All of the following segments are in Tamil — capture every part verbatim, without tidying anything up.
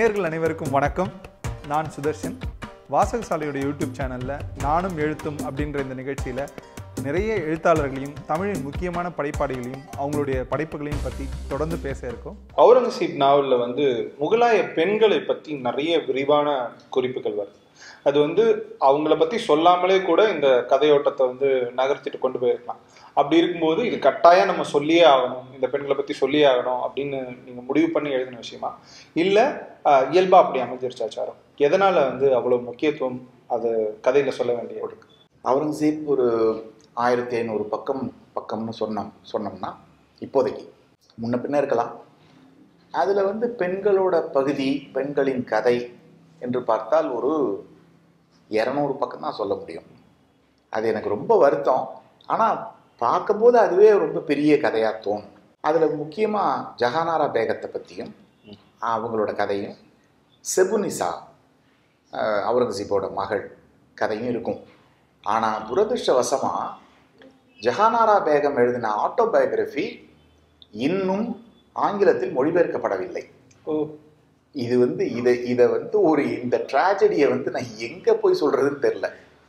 நேயர்கள் அனைவருக்கும் வணக்கம். நான் சுதர்ஷன். வாசகசாலையோட யூடியூப் சேனலில் நானும் எழுத்தும் அப்படின்ற இந்த நிகழ்ச்சியில் நிறைய எழுத்தாளர்களையும் தமிழின் முக்கியமான படைப்பாளிகளையும் அவங்களுடைய படைப்புகளையும் பற்றி தொடர்ந்து பேச இருக்கோம். அவுரங்கசீப் நாவலில் வந்து முகலாய பெண்களை பற்றி நிறைய விரிவான குறிப்புகள் வருது. அது வந்து அவங்கள பற்றி சொல்லாமலே கூட இந்த கதையோட்டத்தை வந்து நகர்த்திட்டு கொண்டு போயிருக்கலாம். அப்படி இருக்கும்போது இது கட்டாயம் நம்ம சொல்லியே ஆகணும், இந்த பெண்களை பற்றி சொல்லியே ஆகணும் அப்படின்னு நீங்கள் முடிவு பண்ணி எழுதின விஷயமா இல்லை இயல்பா அப்படி அமைஞ்சிருச்சா சாரம்? எதனால் வந்து அவ்வளோ முக்கியத்துவம் அது கதையில் சொல்ல வேண்டிய இருக்கு? அவுரங்கசீப் ஒரு ஆயிரத்தி ஐநூறு பக்கம் பக்கம்னு சொன்னோம் சொன்னோம்னா இப்போதைக்கு முன்ன பின்ன இருக்கலாம். அதில் வந்து பெண்களோட பகுதி, பெண்களின் கதை என்று பார்த்தால் ஒரு இரநூறு பக்கம் தான் சொல்ல முடியும். அது எனக்கு ரொம்ப வருத்தம். ஆனால் பார்க்கும்போது அதுவே ரொம்ப பெரிய கதையாக தோணும். அதில் முக்கியமாக ஜஹானாரா பேகத்தை பற்றியும் அவங்களோட கதையும், செபுனிசா அவுரங்கசீப்போட மகள் கதையும் இருக்கும். ஆனால் துரதிருஷ்டவசமாக ஜஹானாரா பேகம் எழுதின ஆட்டோபயோகிராஃபி இன்னும் ஆங்கிலத்தில் மொழிபெயர்க்கப்படவில்லை. ஓ, இது வந்து இதை இதை வந்து ஒரு இந்த ட்ராஜடியை வந்து நான் எங்கே போய் சொல்கிறதுன்னு தெரில.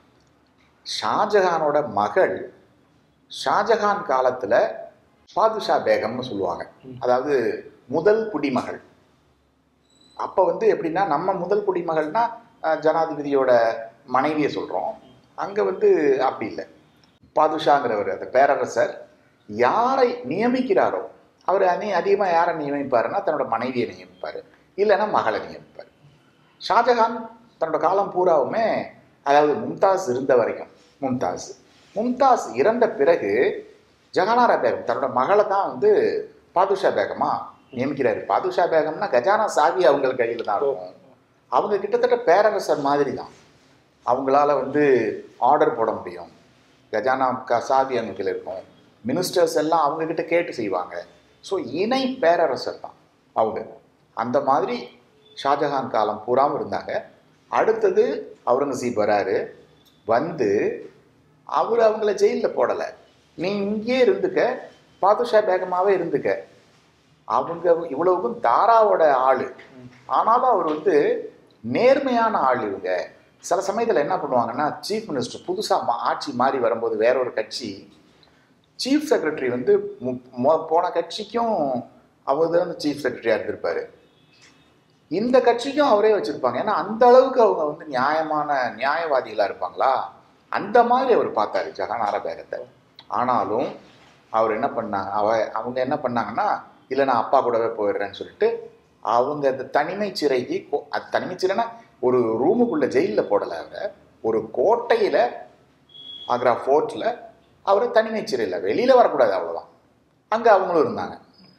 ஷாஜஹானோட மகள் ஷாஜஹான் காலத்தில் பாதுஷா பேகம்னு சொல்லுவாங்க, அதாவது முதல் குடிமகள். அப்போ வந்து எப்படின்னா, நம்ம முதல் குடிமகள்னா ஜனாதிபதியோட மனைவியை சொல்கிறோம். அங்கே வந்து அப்படி இல்லை. பாதுஷாங்கிறவர் அந்த பேரரசர் யாரை நியமிக்கிறாரோ அவர் அனி அதிகமாக யாரை நியமிப்பாருன்னா தன்னோட மனைவியை நியமிப்பார், இல்லைன்னா மகளை நியமிப்பார். ஷாஜஹான் தன்னோட காலம் பூராவுமே, அதாவது மும்தாஸ் இருந்த வரைக்கும், மும்தாஸ் மும்தாஸ் இறந்த பிறகு ஜஹானாரா பேகம் தன்னோட மகளை தான் வந்து பாதுஷா பேகமா நியமிக்கிறாரு. பாதுஷா பேகம்னா கஜானா சாவி அவங்க கையில் தான் இருக்கும். அவங்க கிட்டத்தட்ட பேரரசர் மாதிரி தான். அவங்களால வந்து ஆர்டர் போட முடியும். கஜானா க சாவி அவங்க கையில் இருக்கும். மினிஸ்டர்ஸ் எல்லாம் அவங்கக்கிட்ட கேட்டு செய்வாங்க. ஸோ இணை பேரரசர் தான் அவங்க. அந்த மாதிரி ஷாஜஹான் காலம் பூராவும் இருந்தாங்க. அடுத்தது அவுரங்கசீப் வராரு. வந்து அவர் அவங்கள ஜெயிலில் போடலை, நீ இங்கே இருந்துக்க, பாதுஷா பேகமாகவே இருந்துக்க. அவங்க இவ்வளவுக்கும் தாராவோட ஆள். ஆனாலும் அவர் வந்து நேர்மையான ஆள். இவங்க சில சமயத்தில் என்ன பண்ணுவாங்கன்னா, சீஃப் மினிஸ்டர் புதுசாக ஆட்சி மாறி வரும்போது வேற ஒரு கட்சி சீஃப் செக்ரட்டரி வந்து போன கட்சிக்கும் அவர் தான் சீஃப் செக்ரட்டரியாக இருந்திருப்பார், இந்த கட்சிக்கும் அவரே வச்சுருப்பாங்க. ஏன்னா அந்த அளவுக்கு அவங்க வந்து நியாயமான நியாயவாதிகளாக இருப்பாங்களா, அந்த மாதிரி அவர் பார்த்தாரு ஜஹானாரா பேகத்தை. ஆனாலும் அவர் என்ன பண்ணாங்க, அவ அவங்க என்ன பண்ணாங்கன்னா, இல்லை நான் அப்பா கூடவே போயிடுறேன்னு சொல்லிட்டு அவங்க அந்த தனிமை சிறைக்கு, அது தனிமை சிறைனா ஒரு ரூமுக்குள்ளே ஜெயிலில் போடலை, அவரை ஒரு கோட்டையில், ஆக்ரா ஃபோர்ட்டில் அவரை தனிமை சிறையில், வெளியில் வரக்கூடாது, அவ்வளோதான். அங்கே அவங்களும் இருந்தாங்க.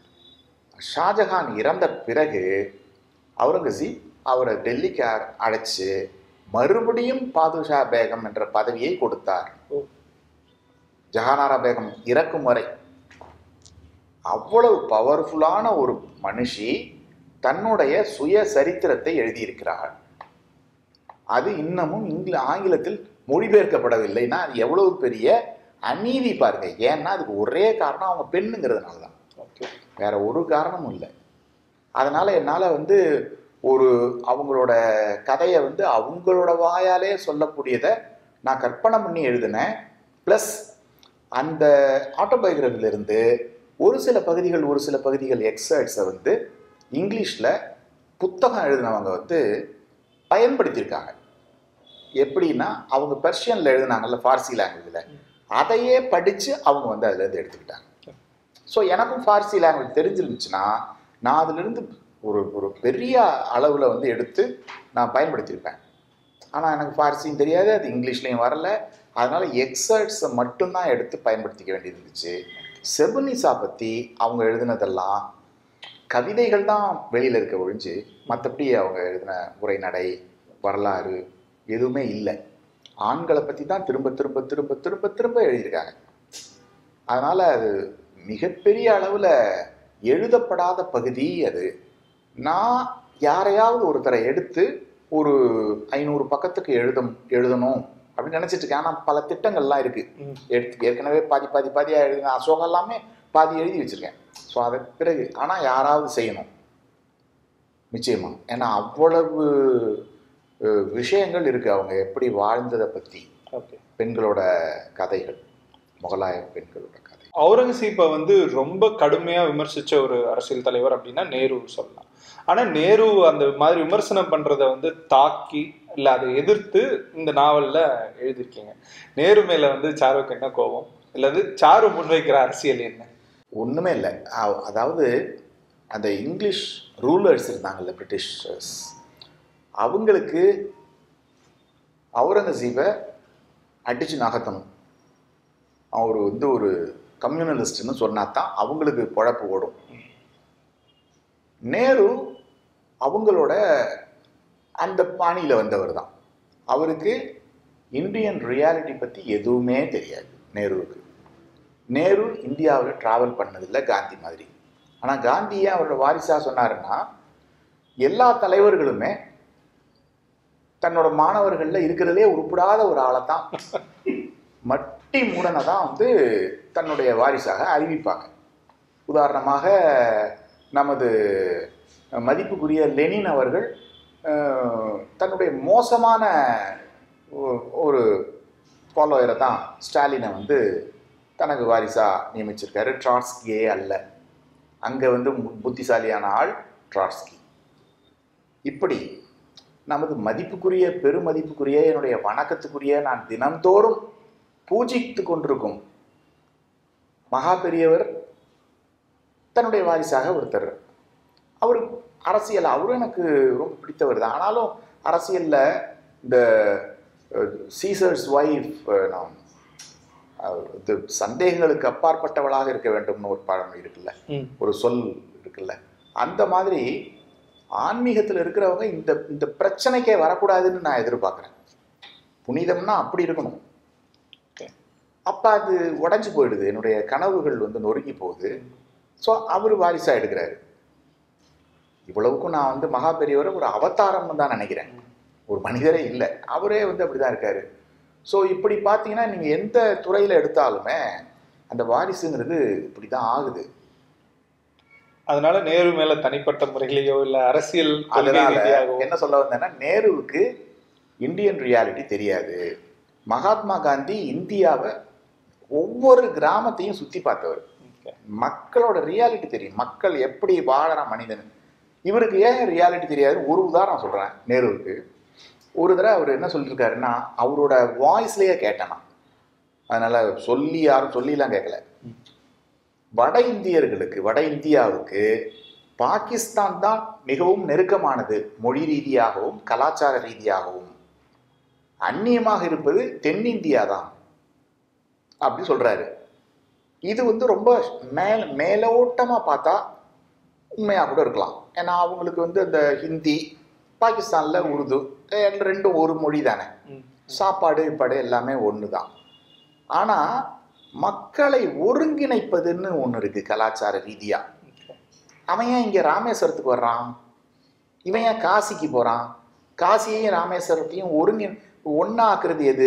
ஷாஜஹான் இறந்த பிறகு அவுரங்கசீப் அவரை டெல்லிக்கு அழைச்சி மறுபடியும் பாதுஷா பேகம் என்ற பதவியை கொடுத்தார். ஜஹானாரா பேகம் இறக்கும் வரை அவ்வளவு பவர்ஃபுல்லான ஒரு மனுஷி தன்னுடைய சுய சரித்திரத்தை எழுதியிருக்கிறாள். அது இன்னமும் இங்கில ஆங்கிலத்தில் மொழிபெயர்க்கப்படவில்லைன்னா அது எவ்வளவு பெரிய அநீதி பாருங்க. ஏன்னா அதுக்கு ஒரே காரணம் அவங்க பெண்ணுங்கிறதுனால தான், வேற ஒரு காரணமும் இல்லை. அதனால என்னால் வந்து ஒரு அவங்களோட கதையை வந்து அவங்களோட வாயாலே சொல்லக்கூடியதை நான் கற்பனை பண்ணி எழுதினேன். ப்ளஸ் அந்த ஆட்டோபயோகிராஃபிலிருந்து ஒரு சில பகுதிகள் ஒரு சில பகுதிகள் எக்ஸர்ட்ஸை வந்து இங்கிலீஷில் புத்தகம் எழுதினவங்க வந்து பயன்படுத்தியிருக்காங்க. எப்படின்னா, அவங்க பெர்ஷியனில் எழுதினாங்கல்ல, ஃபார்சி லாங்குவேஜில், அதையே படித்து அவங்க வந்து அதிலேருந்து எடுத்துக்கிட்டாங்க. ஸோ எனக்கும் ஃபார்சி லாங்குவேஜ் தெரிஞ்சிருந்துச்சுன்னா நான் அதிலிருந்து ஒரு ஒரு பெரிய அளவில் வந்து எடுத்து நான் பயன்படுத்தியிருப்பேன். ஆனால் எனக்கு ஃபார்சியும் தெரியாது, அது இங்கிலீஷ்லேயும் வரல. அதனால் எக்ஸர்ட்ஸை மட்டும்தான் எடுத்து பயன்படுத்திக்க வேண்டியது இருந்துச்சு. செபுனிசா பற்றி அவங்க எழுதினதெல்லாம் கவிதைகள் தான் வெளியில் இருக்க ஒழிஞ்சு, மற்றபடி அவங்க எழுதின உரைநடை, வரலாறு எதுவுமே இல்லை. ஆண்களை பற்றி தான் திரும்ப திரும்ப திரும்ப திரும்ப திரும்ப எழுதியிருக்காங்க. அதனால் அது மிகப்பெரிய அளவில் எழுதப்படாத பகுதி அது. நான் யாரையாவது ஒருத்தரை எடுத்து ஒரு ஐநூறு பக்கத்துக்கு எழுத எழுதணும் அப்படின்னு நினச்சிட்டு இருக்கேன். ஆனால் பல திட்டங்கள்லாம் இருக்குது. எடுத்து ஏற்கனவே பாதி பாதி பாதியாக எழுதுங்க, அசோகா எல்லாமே பாதி எழுதி வச்சுருக்கேன். ஸோ அதற்கு பிறகு ஆனால் யாராவது செய்யணும். நிச்சயமா. ஏன்னா அவ்வளவு விஷயங்கள் இருக்கு அவங்க எப்படி வாழ்ந்ததை பற்றி. ஓகே. பெண்களோட கதைகள், முகலாய பெண்களோட கதை. அவுரங்கசீப்பை வந்து ரொம்ப கடுமையாக விமர்சித்த ஒரு அரசியல் தலைவர் அப்படின்னா நேரு சொல்லலாம். ஆனால் நேரு அந்த மாதிரி விமர்சனம் பண்ணுறதை வந்து தாக்கி இல்லை அதை எதிர்த்து இந்த நாவலில் எழுதியிருக்கீங்க. நேரு மேலே வந்து சாருக்கு என்ன கோபம், இல்லது சாரு முன்வைக்கிற அரசியல் என்ன? ஒன்றுமே இல்லை. அதாவது அந்த இங்கிலீஷ் ரூலர்ஸ் இருந்தாங்கல்ல, பிரிட்டிஷர்ஸ், அவங்களுக்கு அவுரங்கசீப்பை அடிச்சு நகர்த்தணும். அவர் வந்து ஒரு கம்யூனலிஸ்ட்னு சொன்னா தான் அவங்களுக்கு பொழப்பு ஓடும். நேரு அவங்களோட அந்த பாணியில் வந்தவர் தான். அவருக்கு இந்தியன் ரியாலிட்டி பற்றி எதுவுமே தெரியாது நேருவுக்கு. நேரு இந்தியாவில் ட்ராவல் பண்ணதில்லை காந்தி மாதிரி. ஆனால் காந்தியே அவரோட வாரிசாக சொன்னாருன்னா, எல்லா தலைவர்களுமே தன்னோட மாணவர்களில் இருக்கிறதே உருப்படாத ஒரு ஆளை தான், மட்டி மூடனை தான் வந்து தன்னுடைய வாரிசாக அறிவிப்பாங்க. உதாரணமாக நமது மதிப்புக்குரிய லெனின் அவர்கள் தன்னுடைய மோசமான ஒரு ஃபாலோயரை தான் ஸ்டாலினை வந்து தனக்கு வாரிசாக நியமிச்சிருக்காரு. ட்ராட்ஸ்கியே அல்ல, அங்கே வந்து புத்திசாலியான ஆள் ட்ராட்ஸ்கி. இப்படி நமது மதிப்புக்குரிய பெருமதிப்புக்குரிய என்னுடைய வணக்கத்துக்குரிய நான் தினந்தோறும் பூஜித்து கொண்டிருக்கும் மகா பெரியவர் தன்னுடைய வாரிசாக ஒருத்தர். அவர் அரசியல் அவரும் எனக்கு ரொம்ப பிடித்தவர் தான். ஆனாலும் அரசியலில் இந்த சீசர்ஸ் ஒய்ஃப் நாம் இது சந்தேகங்களுக்கு அப்பாற்பட்டவளாக இருக்க வேண்டும்னு ஒரு பழமொழி இருக்குல்ல, ஒரு சொல் இருக்குல்ல, அந்த மாதிரி ஆன்மீகத்தில் இருக்கிறவங்க இந்த இந்த பிரச்சனைக்கே வரக்கூடாதுன்னு நான் எதிர்பார்க்குறேன். புனிதம்னா அப்படி இருக்கணும். அப்போ அது உடஞ்சி போயிடுது, என்னுடைய கனவுகள் வந்து நொறுங்கி போகுது. ஸோ அவர் வாரிசாக எடுக்கிறாரு. இவ்வளவுக்கும் நான் வந்து மகா பெரியவரை ஒரு அவதாரம்னு தான் நினைக்கிறேன், ஒரு மனிதரே இல்லை. அவரே வந்து அப்படி தான் இருக்காரு. ஸோ இப்படி பார்த்தீங்கன்னா நீங்கள் எந்த துறையில் எடுத்தாலுமே அந்த வாரிசுங்கிறது இப்படி தான் ஆகுது. அதனால நேரு மேல தனிப்பட்ட முறையிலேயோ இல்லை அரசியல் அதனால என்ன சொல்ல வந்தேன்னா, நேருவுக்கு இந்தியன் ரியாலிட்டி தெரியாது. மகாத்மா காந்தி இந்தியாவை ஒவ்வொரு கிராமத்தையும் சுற்றி பார்த்தவர். மக்களோட ரியாலிட்டி தெரியும், மக்கள் எப்படி வாழற மனிதன். இவருக்கு ஏன் ரியாலிட்டி தெரியாது? ஒரு உதாரணம் சொல்கிறேன். நேருவுக்கு ஒரு தடவை அவர் என்ன சொல்லியிருக்காருன்னா, அவரோட வாய்ஸ்லேயே கேட்டேனா, அதனால் சொல்லி யாரும் சொல்லிலாம் கேட்கல. வட இந்தியர்களுக்கு, வட இந்தியாவுக்கு பாகிஸ்தான் தான் மிகவும் நெருக்கமானது, மொழி ரீதியாகவும் கலாச்சார ரீதியாகவும். அந்நியமாக இருப்பது தென்னிந்தியா தான் அப்படி சொல்கிறாரு. இது வந்து ரொம்ப மேல் மேலோட்டமாக பார்த்தா உண்மையாக கூட இருக்கலாம். ஏன்னா அவங்களுக்கு வந்து அந்த ஹிந்தி, பாகிஸ்தானில் உருது, ரெண்டும் ஒரு மொழி தானே, சாப்பாடு படு எல்லாமே ஒன்று தான். ஆனால் மக்களை ஒருங்கிணைப்பதுன்னு ஒன்று இருக்குது கலாச்சார ரீதியாக. அவன் ஏன் இங்கே ராமேஸ்வரத்துக்கு வர்றான், இவன் ஏன் காசிக்கு போகிறான், காசியையும் ராமேஸ்வரத்தையும் ஒருங்கி ஒன்றா ஆக்குறது எது?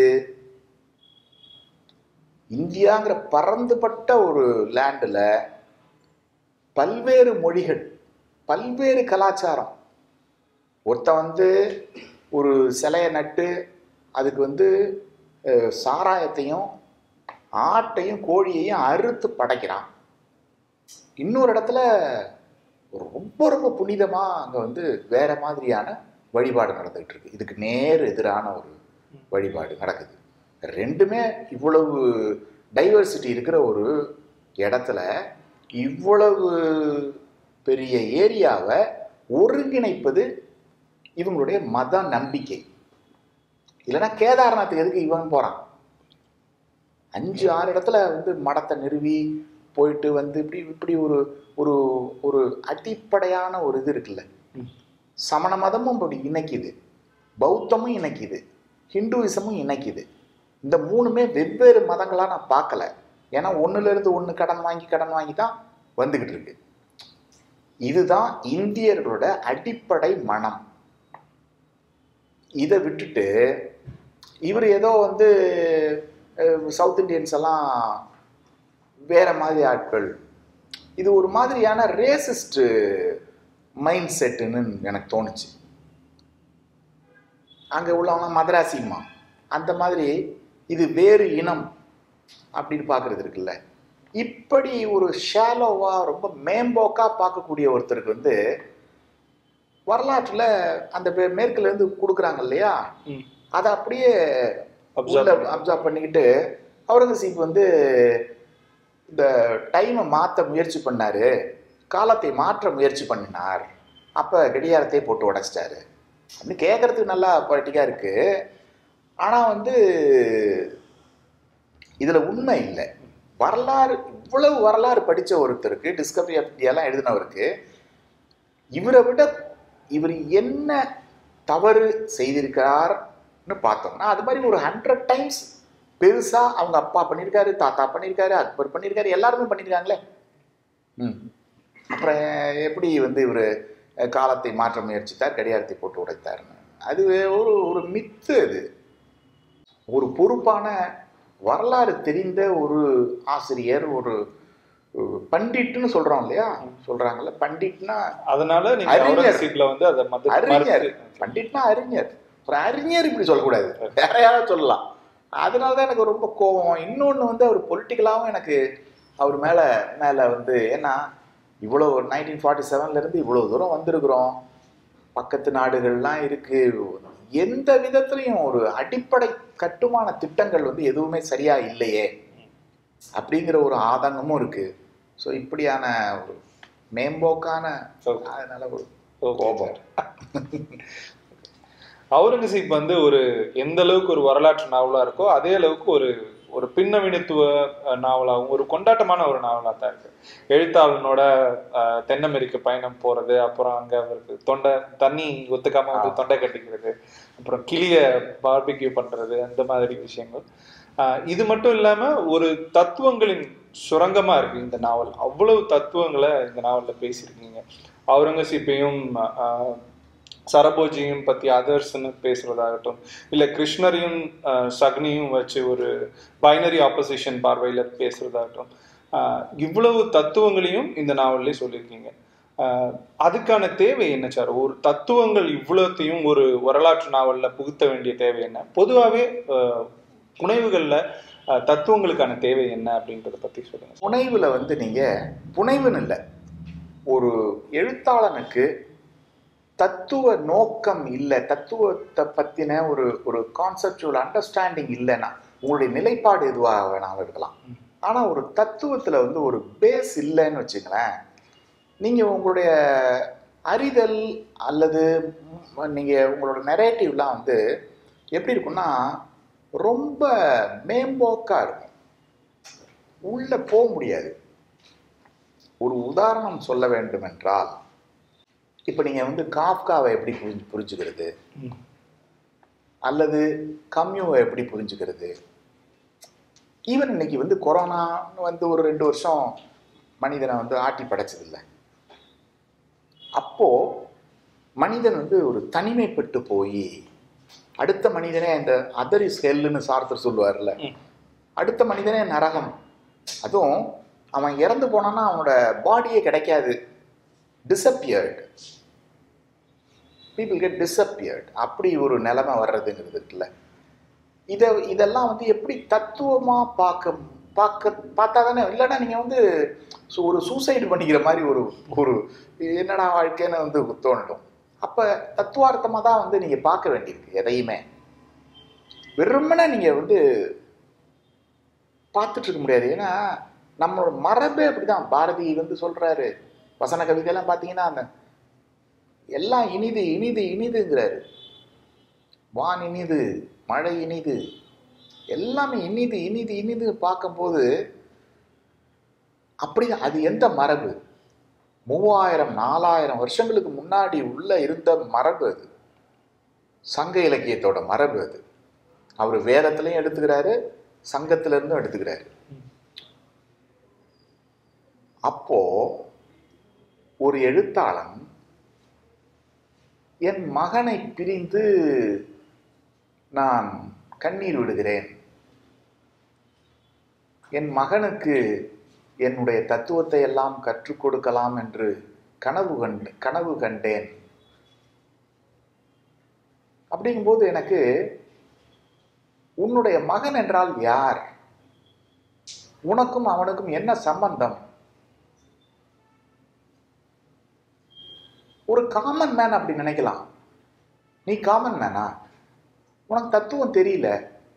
இந்தியாங்கிற பறந்துபட்ட ஒரு லேண்டில் பல்வேறு மொழிகள், பல்வேறு கலாச்சாரம். ஒருத்தன் வந்து ஒரு சிலையை நட்டு அதுக்கு வந்து சாராயத்தையும் ஆட்டையும் கோழியையும் அறுத்து படைக்கிறான். இன்னொரு இடத்துல ரொம்ப ரொம்ப புனிதமாக அங்கே வந்து வேற மாதிரியான வழிபாடு நடந்துகிட்டு இருக்கு. இதுக்கு நேர் எதிரான ஒரு வழிபாடு நடக்குது. ரெண்டுமே இவ்வளவு டைவர்சிட்டி இருக்கிற ஒரு இடத்துல இவ்வளவு பெரிய ஏரியாவை ஒருங்கிணைப்பது இவங்களுடைய மத நம்பிக்கை. இல்லைன்னா கேதார்நாத்துக்கு எதுக்கு இவன் போகிறான்? அஞ்சு ஆறு இடத்துல வந்து மடத்தை நிறுவி போயிட்டு வந்து இப்படி இப்படி ஒரு ஒரு ஒரு அடிப்படையான ஒரு இது இருக்குல்ல. சமண மதமும் இப்படி இணைக்குது, பௌத்தமும் இணைக்குது, ஹிந்துவிசமும் இணைக்குது. இந்த மூணுமே வெவ்வேறு மதங்களாக நான் பார்க்கல. ஏன்னா ஒன்றுலேருந்து ஒன்று கடன் வாங்கி கடன் வாங்கி தான் வந்துக்கிட்டு இருக்கு. இதுதான் இந்தியர்களோட அடிப்படை மனம். இதை விட்டுட்டு இவர் ஏதோ வந்து சவுத் இண்டியன்ஸ் எல்லாம் வேற மாதிரி ஆட்கள், இது ஒரு மாதிரியான ரேசிஸ்ட் மைண்ட் செட்டுன்னு எனக்கு தோணுச்சு. அங்கே உள்ளவங்க மதராசிம்மா அந்த மாதிரி இது வேறு இனம் அப்படின்னு பார்க்கறது இருக்குல்ல. இப்படி ஒரு ஷாலோவா ரொம்ப மேம்போக்கா பார்க்கக்கூடிய ஒருத்தருக்கு வந்து வரலாற்றில் அந்த மேற்குல இருந்து கொடுக்குறாங்க இல்லையா, அதை அப்படியே அப்சர்வ் பண்ணிக்கிட்டு அவுரங்கசீப் வந்து இந்த டைமை மாற்ற முயற்சி பண்ணாரு, காலத்தை மாற்ற முயற்சி பண்ணினார், அப்போ கடிகாரத்தை போட்டு உடைச்சிட்டாரு அப்படின்னு கேட்கறதுக்கு நல்லா பொலிட்டிக்காக இருக்கு. ஆனால் வந்து இதில் உண்மை இல்லை. வரலாறு இவ்வளவு வரலாறு படித்த ஒருத்தருக்கு, டிஸ்கவரி ஆஃப் இந்தியாலாம் எழுதினவருக்கு, இவரை விட இவர் என்ன தவறு செய்திருக்கார்னு பார்த்தோம்னா அது மாதிரி ஒரு ஹண்ட்ரட் டைம்ஸ் பெருசா அவங்க அப்பா பண்ணியிருக்காரு, தாத்தா பண்ணியிருக்காரு, அக்பர் பண்ணியிருக்காரு, எல்லாருமே பண்ணியிருக்காங்களே. ம் அப்புறம் எப்படி வந்து இவர் காலத்தை மாற்ற முயற்சித்தார், கடிகாரத்தை போட்டு உடைத்தார்னு அது ஒரு ஒரு மித்து. அது ஒரு பொறுப்பான வரலாறு தெரிந்த ஒரு ஆசிரியர், ஒரு பண்டிட்னு சொல்றோம் இல்லையா, சொல்றாங்கல்ல பண்டிட்னா, அதனால அறிஞர். பண்டிட்னா அறிஞர். ஒரு அறிஞர் இப்படி சொல்லக்கூடாது, வேற யாராவது சொல்லலாம். அதனாலதான் எனக்கு ரொம்ப கோபம். இன்னொன்று வந்து அவர் பொலிட்டிக்கலாகவும் எனக்கு அவர் மேல மேல வந்து, ஏன்னா இவ்வளோ நைன்டீன் ஃபார்ட்டி செவன்ல இருந்து இவ்வளவு தூரம் வந்திருக்கிறோம், பக்கத்து நாடுகள்லாம் இருக்கு, எந்த விதத்திலையும் ஒரு அடிப்படை கட்டுமான திட்டங்கள் வந்து எதுவுமே சரியா இல்லையே அப்படிங்கிற ஒரு ஆதங்கமும் இருக்கு. ஸோ இப்படியான ஒரு மேம்போக்கான, அதனால ஒரு கோபம். அவுரங்கசீப் வந்து ஒரு எந்த அளவுக்கு ஒரு வரலாற்று நாவலா இருக்கோ அதே அளவுக்கு ஒரு ஒரு பின்னவீனத்துவ நாவலாகவும் ஒரு கொண்டாட்டமான ஒரு நாவலா தான் இருக்கு. எழுத்தாளனோட தென் அமெரிக்க பயணம் போறது, அப்புறம் அங்க அவருக்கு தொண்டை தண்ணி ஒத்துக்காம வந்து தொண்டை கட்டிக்கிறது, அப்புறம் கிளிய பார்பிக்யூ பண்றது, அந்த மாதிரி விஷயங்கள். ஆஹ் இது மட்டும் இல்லாம ஒரு தத்துவங்களின் சுரங்கமா இருக்கு இந்த நாவல். அவ்வளவு தத்துவங்களை இந்த நாவல்ல பேசியிருக்கீங்க. அவுரங்கசீப்பையும் ஆஹ் சரபோஜியும் பத்தி அதர்ஸ்ன்னு பேசுறதாகட்டும், இல்ல கிருஷ்ணரையும் சக்னியும் வச்சு ஒரு பைனரி ஆப்போசிஷன் பார்வையில பேசுறதாகட்டும், ஆஹ் இவ்வளவு தத்துவங்களையும் இந்த நாவல்லே சொல்லியிருக்கீங்க. ஆஹ் அதுக்கான தேவை என்ன சார்? ஒரு தத்துவங்கள் இவ்வளத்தையும் ஒரு வரலாற்று நாவல்ல புகுத்த வேண்டிய தேவை என்ன? பொதுவாகவே புனைவுகள்ல தத்துவங்களுக்கான தேவை என்ன அப்படின்றத பத்தி சொல்லுங்க. புனைவுல வந்து நீங்க புனைவுன்னு இல்லை, ஒரு எழுத்தாளனுக்கு தத்துவ நோக்கம் இல்லை, தத்துவத்தை பத்தின ஒரு ஒரு கான்செப்டுவல் அண்டர்ஸ்டாண்டிங் இல்லைன்னா உங்களுடைய நிலைப்பாடு எதுவாக வேணாலும் இருக்கலாம். ஆனா ஒரு தத்துவத்துல வந்து ஒரு பேஸ் இல்லைன்னு வச்சுங்களேன், நீங்க உங்களுடைய அறிதல் அல்லது நீங்க உங்களோட நரேட்டிவ்லாம் வந்து எப்படி இருக்கும்னா ரொம்ப மேம்போக்கா இருக்கும், உள்ள போக முடியாது. ஒரு உதாரணம் சொல்ல வேண்டும் என்றால், இப்ப நீங்க வந்து காஃப்காவை எப்படி புரிஞ்சு புரிஞ்சுக்கிறது அல்லது கம்யூவை எப்படி புரிஞ்சுக்கிறது. ஈவன் இன்னைக்கு வந்து கொரோனான்னு வந்து ஒரு ரெண்டு வருஷம் மனிதனை வந்து ஆட்டி படைச்சதில்லை. அப்போ மனிதன் வந்து ஒரு தனிமைப்பட்டு போய் அடுத்த மனிதனே, இந்த அதர் இஸ் ஹெல்லுன்னு சார்த்தர் சொல்லுவார்ல, அடுத்த மனிதனே நரகம். அதுவும் அவன் இறந்து போனான்னா அவனோட பாடியே கிடைக்காது, டிஸப்பியர்டு, பீப்புள் கெட் டிஸப்பியர்டு. அப்படி ஒரு நிலைமை வர்றதுங்கிறது இருக்குல்ல. இதை இதெல்லாம் வந்து எப்படி தத்துவமா பார்க்க பார்க்க பார்த்தா தானே, இல்லைன்னா நீங்கள் வந்து ஒரு சூசைடு பண்ணிக்கிற மாதிரி ஒரு ஒரு என்னடா வாழ்க்கைன்னு வந்து தோணிடும். அப்போ தத்துவார்த்தமாக தான் வந்து நீங்கள் பார்க்க வேண்டியிருக்கு எதையுமே. வெறுமனே நீங்கள் வந்து பார்த்துட்டு இருக்க முடியாது. ஏன்னா நம்மளோட மரபே அப்படிதான். பாரதி வந்து சொல்கிறாரு, வசன கவிதையெல்லாம் பார்த்தீங்கன்னா அந்த எல்லாம் இனிது இனிது இனிதுங்கிறாரு. வான் இனிது, மழை இனிது, எல்லாமே இனிது இனிது இனிது பார்க்கும்போது அப்படிதான். அது எந்த மரபு? மூவாயிரம் நாலாயிரம் வருஷங்களுக்கு முன்னாடி உள்ள இருந்த மரபு அது, சங்க இலக்கியத்தோட மரபு அது. அவர் வேதத்திலையும் எடுத்துக்கிறாரு, சங்கத்துல இருந்தும் எடுத்துக்கிறாரு. அப்போ ஒரு எழுத்தாளன் என் மகனை பிரிந்து நான் கண்ணீர் விடுகிறேன், என் மகனுக்கு என்னுடைய தத்துவத்தை எல்லாம் கற்றுக் கொடுக்கலாம் என்று கனவு கண்டு கனவு கண்டேன் அப்படிங்கும்போது எனக்கு உன்னுடைய மகன் என்றால் யார், உனக்கும் அவனுக்கும் என்ன சம்பந்தம்? ஒரு காமன் மேன் அப்படி நினைக்கலாம். நீ காமன் மேனா? உனக்கு தத்துவம் தெரியல.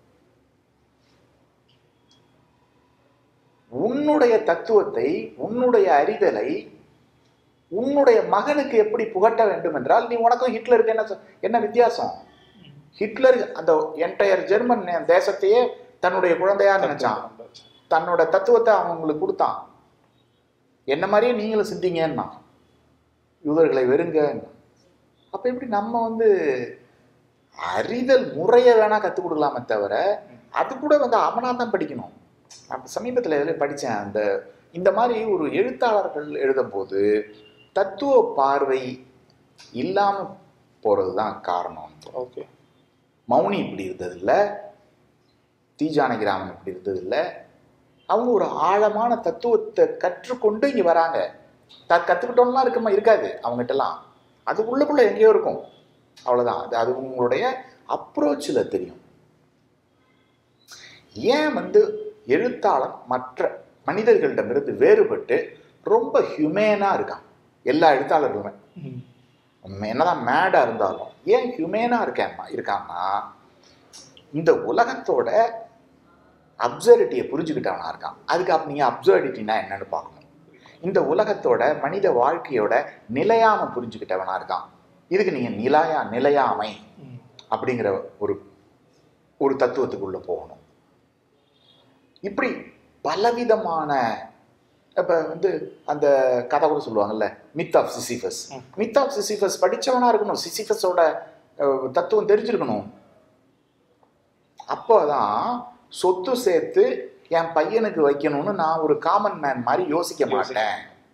உன்னுடைய தத்துவத்தை, உன்னுடைய அறிதலை உன்னுடைய மகனுக்கு எப்படி புகட்ட வேண்டும் என்றால், நீ உனக்கும் ஹிட்லருக்கு என்ன என்ன வித்தியாசம்? ஹிட்லர் அந்த என்டையர் ஜெர்மன் தேசத்தையே தன்னுடைய குழந்தையா நினைச்சான். தன்னோட தத்துவத்தை அவங்களுக்கு கொடுத்தான். என்ன மாதிரியே நீங்களும் சிந்திங்கன்னா, யூதர்களை வெறுங்க. அப்ப எப்படி நம்ம வந்து அறிதல் முறையை வேணா கற்றுக் கொடுக்கலாமே தவிர, அது கூட வந்து அவனா தான் படிக்கணும். அப்ப சமீபத்தில் எதில் படித்தேன், அந்த இந்த மாதிரி ஒரு எழுத்தாளர்கள் எழுதும் போது தத்துவ பார்வை இல்லாம போறது தான் காரணம். ஓகே, மௌனி இப்படி இருந்தது இல்லை, தீஜானகிராமன் இப்படி இருந்தது இல்லை. அவங்க ஒரு ஆழமான தத்துவத்தை கற்றுக்கொண்டு இங்க வராங்க. த கற்றுக்கிட்டோம்லாம் இருக்குமா? இருக்காது அவங்ககிட்டலாம். அது உள்ளுக்குள்ள எங்கேயோ இருக்கும், அவ்வளோதான். அது அது உங்களுடைய அப்ரோச்சில் தெரியும். ஏன் வந்து எழுத்தாளர் மற்ற மனிதர்களிடமிருந்து வேறுபட்டு ரொம்ப ஹியூமேனா இருக்கான்? எல்லா எழுத்தாளர்களுமே என்னதான் மேடா இருந்தாலும் ஏன் ஹியூமேனா இருக்கேன் இருக்கான்னா, இந்த உலகத்தோட அப்சர்டிட்டியை புரிஞ்சுக்கிட்டவனா இருக்கான். அதுக்கு அப்ப நீங்க அப்சர்டிட்டினா என்னன்னு பார்க்கணும். இந்த உலகத்தோட மனித வாழ்க்கையோட நிலையாம புரிஞ்சுக்கிட்டவனா இருக்கான். இதுக்கு நீங்க நிலையா நிலையாமை அப்படிங்கிற ஒரு ஒரு தத்துவத்துக்குள்ள போகணும். இப்படி பலவிதமான, இப்ப வந்து அந்த கதை கூட சொல்லுவாங்கல்ல, myth of Sisyphus. Myth of Sisyphus படிச்சவனா இருக்கணும், சிசிஃபஸோட தத்துவம் தெரிஞ்சிருக்கணும். அப்போதான் சொத்து சேர்த்து என் பையனுக்கு வைக்கணும்னு நான் ஒரு காமன் மேன் மாதிரி யோசிக்க மாட்டேன்.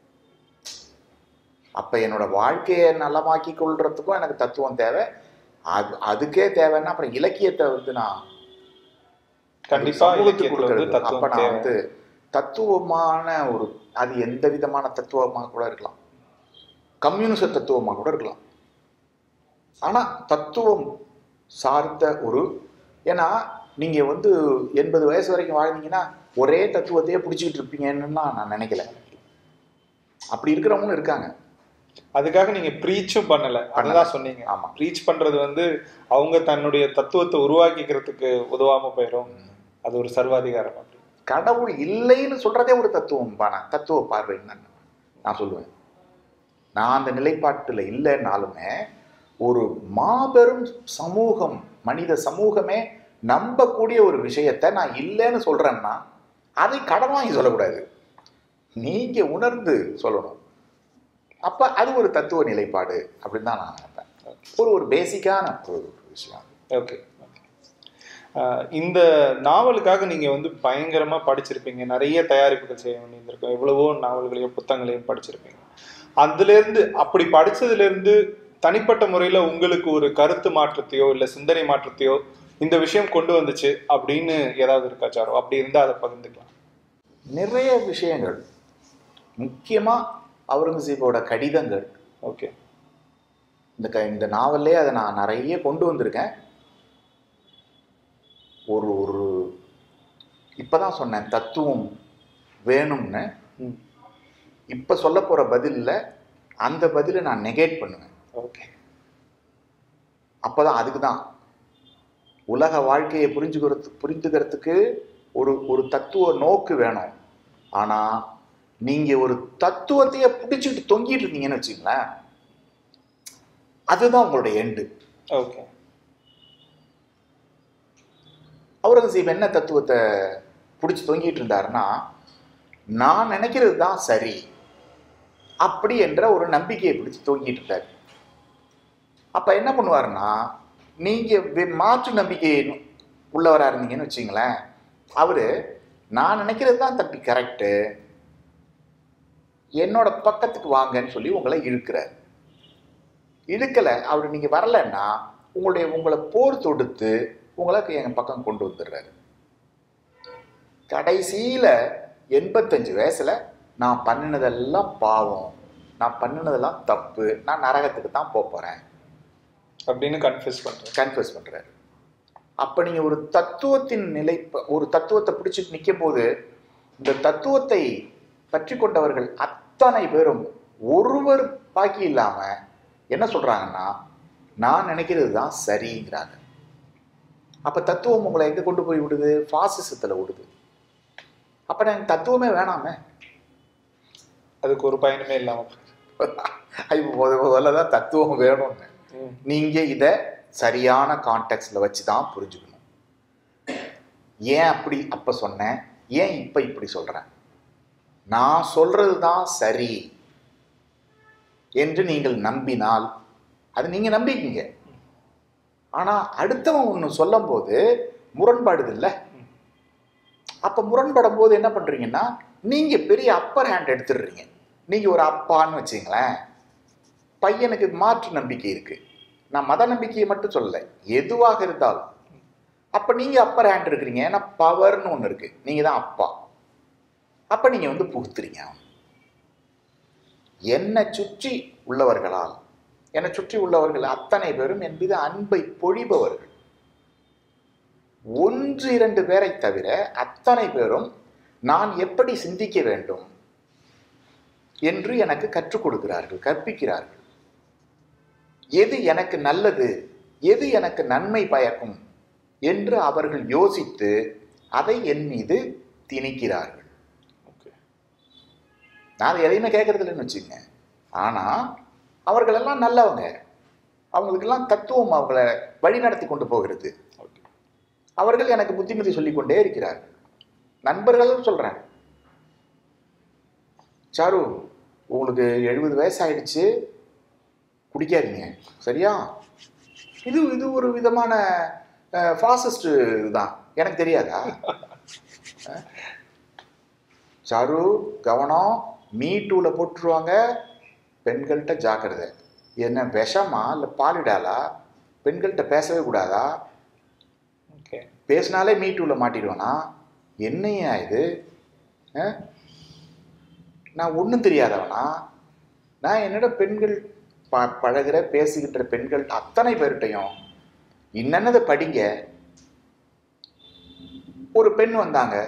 அப்ப என்னோட வாழ்க்கையை நலமாக்கி கொள்றதுக்கும் எனக்கு தத்துவம் தேவை. அது அதுக்கே தேவைன்னா அப்புறம் இலக்கியத்தை வந்து நான் கண்டிப்பா கொடுக்கறது. அப்ப நான் வந்து தத்துவமான ஒரு, அது எந்த விதமான தத்துவமாக கூட இருக்கலாம், கம்யூனிச தத்துவமா கூட இருக்கலாம். ஆனா தத்துவம் சார்ந்த ஒரு, ஏன்னா நீங்க வந்து எண்பது வயசு வரைக்கும் வாழ்ந்தீங்கன்னா ஒரே தத்துவத்தையே பிடிச்சிக்கிட்டு இருப்பீங்கன்னு நான் நினைக்கல. அப்படி இருக்கிறவங்களும் இருக்காங்க. அதுக்காக நீங்க ப்ரீச்சும் பண்ணல, அதுதான் சொன்னீங்க. ஆமா, ப்ரீச் பண்றது வந்து அவங்க தன்னுடைய தத்துவத்தை உருவாக்கிக்கிறதுக்கு உதவாம போயிடும். அது ஒரு சர்வாதிகாரம். அப்படி கடவுள் இல்லைன்னு சொல்றதே ஒரு தத்துவம் பான தத்துவ பார்வைன்னு நான் சொல்லுவேன். நான் அந்த நிலைப்பாட்டுல இல்லைன்னாலுமே ஒரு மாபெரும் சமூகம், மனித சமூகமே நம்பக்கூடிய ஒரு விஷயத்தை நான் இல்லைன்னு சொல்றேன்னா அதை கடன் வாங்கி சொல்லக்கூடாது, நீங்க உணர்ந்து சொல்லணும். அப்ப அது ஒரு தத்துவ நிலைப்பாடு அப்படின்னு தான் நான் நினைப்பேன். ஒரு ஒரு பேசிக்கான ஒரு விஷயம். ஓகே, இந்த நாவலுக்காக நீங்க வந்து பயங்கரமா படிச்சிருப்பீங்க, நிறைய தயாரிப்புகள் செய்ய வேண்டியிருந்திருக்கும், எவ்வளவோ நாவல்களையும் புத்தகங்களையும் படிச்சிருப்பீங்க. அதுல இருந்து, அப்படி படிச்சதுல இருந்து தனிப்பட்ட முறையில உங்களுக்கு ஒரு கருத்து மாற்றத்தையோ இல்ல சிந்தனை மாற்றத்தையோ இந்த விஷயம் கொண்டு வந்துச்சு அப்படின்னு ஏதாவது இருக்கா சாரோ? அப்படி இருந்தா அதை பகிர்ந்துக்கலாம். நிறைய விஷயங்கள், முக்கியமா அவுரங்கசீப்போட கடிதங்கள். ஓகே, இந்த க இந்த நாவல்லே அதை நான் நிறைய கொண்டு வந்திருக்கேன். ஒரு ஒரு இப்பதான் சொன்னேன் தத்துவம் வேணும்னு. இப்ப சொல்ல போற பதில்ல அந்த பதிலை நான் நெகேட் பண்ணுவேன். ஓகே, அப்பதான் அதுக்கு தான் உலக வாழ்க்கையை புரிஞ்சுக்கிறது புரிஞ்சுக்கிறதுக்கு ஒரு ஒரு தத்துவ நோக்கு வேணும். ஆனா நீங்க ஒரு தத்துவத்தையே பிடிச்சிட்டு தொங்கிட்டு இருந்தீங்கன்னு வச்சுங்களேன், அதுதான் உங்களுடைய எண்டு. ஓகே, அவுரங்கசீப் என்ன தத்துவத்தை பிடிச்சி தொங்கிட்டு இருந்தாருன்னா, நான் நினைக்கிறது தான் சரி அப்படி என்ற ஒரு நம்பிக்கையை பிடிச்சி தொங்கிட்டு இருந்தார். அப்ப என்ன பண்ணுவாருன்னா, நீங்க மாற்று நம்பிக்கை உள்ளவராக இருந்தீங்கன்னு வச்சுங்களேன், அவரு நான் நினைக்கிறது தான் தப்பி கரெக்டு, என்னோட பக்கத்துக்கு வாங்கன்னு சொல்லி உங்களை இழுக்கிறார். இழுக்கல அவர், நீங்க வரலன்னா உங்களுடைய உங்களை போர் தொடுத்து உங்களுக்கு என் பக்கம் கொண்டு வந்துடுறாரு. கடைசியில எண்பத்தஞ்சு வயசுல நான் பண்ணினதெல்லாம் பாவம், நான் பண்ணினதெல்லாம் தப்பு, நான் நரகத்துக்கு தான் போக போகிறேன் அப்படின்னு கன்ஃபியூஸ் பண்ணுறேன் கன்ஃபியூஸ் பண்ணுறாரு. அப்போ நீங்கள் ஒரு தத்துவத்தின் நிலை, ஒரு தத்துவத்தை பிடிச்சிட்டு நிற்கும் போது இந்த தத்துவத்தை பற்றி கொண்டவர்கள் அத்தனை பேரும் ஒருவர் பாக்கி இல்லாமல் என்ன சொல்கிறாங்கன்னா, நான் நினைக்கிறது தான் சரிங்கிறாங்க. அப்போ தத்துவம் உங்களை எங்கே கொண்டு போய் விடுது? ஃபாசிசத்தில் விடுது. அப்போ எனக்கு தத்துவமே வேணாமே, அதுக்கு ஒரு பயனுமே இல்லாமல் முதல்ல தான் தத்துவம் வேணும்னு. நீங்கள் இதை சரியான கான்டெக்ட்ல வச்சு தான் புரிஞ்சுக்கணும். ஏன் அப்படி அப்போ சொன்னேன், ஏன் இப்போ இப்படி சொல்கிறேன், நான் சொல்கிறது தான் சரி என்று நீங்கள் நம்பினால் அது நீங்கள் நம்பிக்கீங்க. ஆனால் அடுத்தவன் ஒன்று சொல்லும் போது முரண்பாடுது இல்லை. அப்போ முரண்படும் போது என்ன பண்ணுறீங்கன்னா, நீங்கள் பெரிய அப்பர் ஹேண்ட் எடுத்துடுறீங்க. நீங்கள் ஒரு அப்பான்னு வச்சுங்களேன், பையனுக்கு மாற்று நம்பிக்கை இருக்குது. நான் மத நம்பிக்கையை மட்டும் சொல்லலை, எதுவாக இருந்தாலும். அப்போ நீங்கள் அப்பர் ஹேண்ட் இருக்கிறீங்க, ஏன்னா பவர்னு ஒன்று இருக்குது, நீங்கள் தான் அப்பா. அப்போ நீங்கள் வந்து புகுத்துறீங்க. என்னை சுற்றி உள்ளவர்களால், என்னை சுற்றி உள்ளவர்கள் அத்தனை பேரும் என் மீது அன்பை பொழிபவர்கள். ஒன்று இரண்டு பேரை தவிர அத்தனை பேரும் நான் எப்படி சிந்திக்க வேண்டும் என்று எனக்கு கற்றுக் கொடுக்கிறார்கள், கற்பிக்கிறார்கள். எது எனக்கு நல்லது, எது எனக்கு நன்மை பயக்கும் என்று அவர்கள் யோசித்து அதை என் மீது திணிக்கிறார்கள். நான் எதையுமே கேட்கறது இல்லைன்னு வச்சுக்கங்க. ஆனால் அவர்களெல்லாம் நல்லவங்க, அவங்களுக்கெல்லாம் தத்துவம் அவங்கள வழி நடத்தி கொண்டு போகிறது. அவர்கள் எனக்கு புத்திமதி சொல்லிக்கொண்டே இருக்கிறார்கள். நண்பர்களும் சொல்கிறேன், சாரு உங்களுக்கு எழுபது வயசு ஆயிடுச்சு, குடிக்காதீங்க, சரியா? இது இது ஒரு விதமான ஃபாசிஸ்ட் தான், எனக்கு தெரியாதா? சாரு கவனம், மீ டூவில் போட்டுருவாங்க, பெண்கள்கிட்ட ஜாக்கிரதை. என்ன விஷமா இல்லை பாலிடாலா? பெண்கள்கிட்ட பேசவே கூடாதா? பேசினாலே மீ டூவில் மாட்டிடுவேனா? என்னையா இது? நான் ஒன்றும் தெரியாதவனா? நான் என்னோட பெண்கள் ப பழகிற பேசுகின்ற பெண்கள் அத்தனை பேர்கிட்டையும் என்னென்னதை படிங்க. ஒரு பெண் வந்தாங்க,